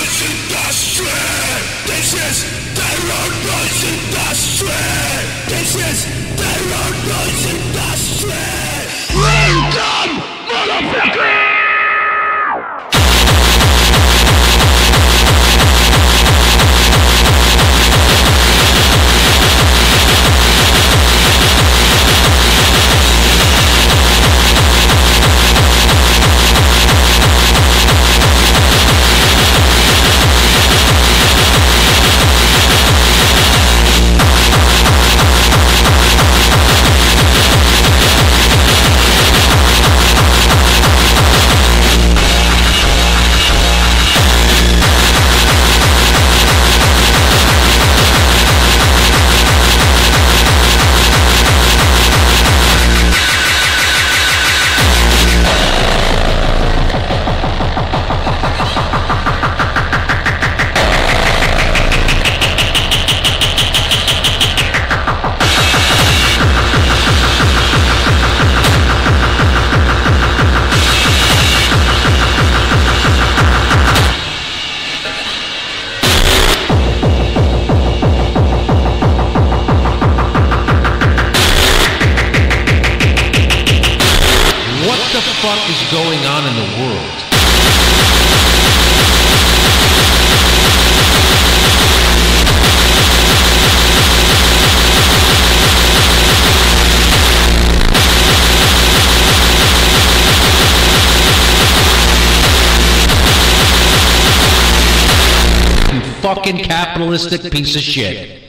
noise industry. This is terror noise industry. This is terror noise industry. Welcome, motherfucker! What the fuck is going on in the world? You fucking capitalistic piece of shit.